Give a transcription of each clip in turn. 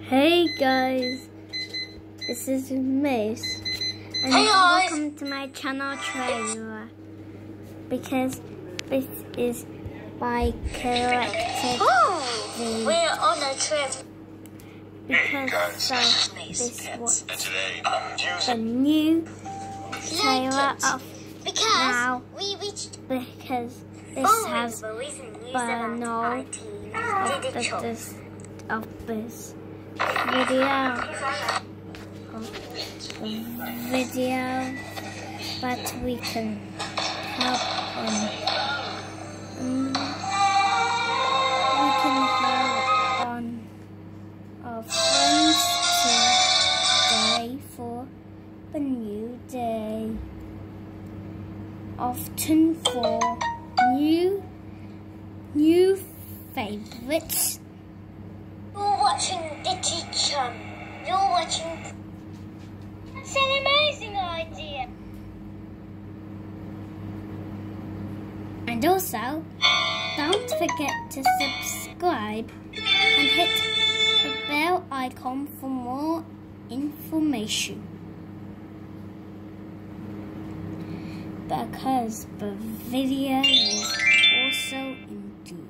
Hey guys, this is Mace, and hey welcome to my channel trailer, because this is my collected we're on a trip. because this was and today I'm the using new trailer of Because now, we reached because this has no of this video that we can help on. We can help on our friends today for the new day. Often for new favorites. You're watching the teacher. You're watching. That's an amazing idea. And also, don't forget to subscribe and hit the bell icon for more information. Because the video is also included.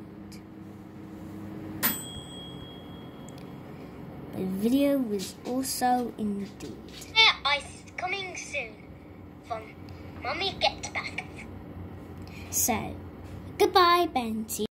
The video is also included. Ice coming soon from Mommy Get Back. So, goodbye, Benty.